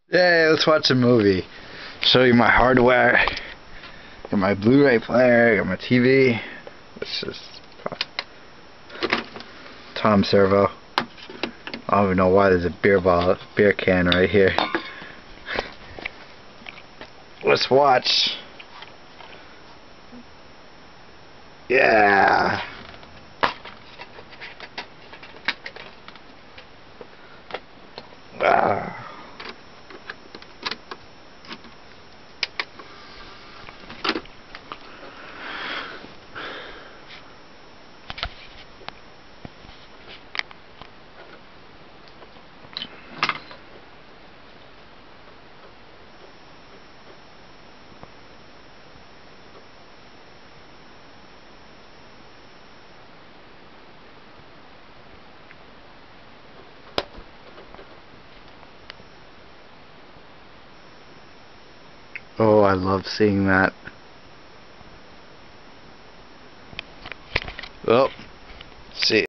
Yay, let's watch a movie. Show you my hardware. Got my Blu-ray player, got my TV. This is Tom Servo. I don't even know why there's a beer can right here. Let's watch. Yeah. Ah. Oh, I love seeing that. Oh, see.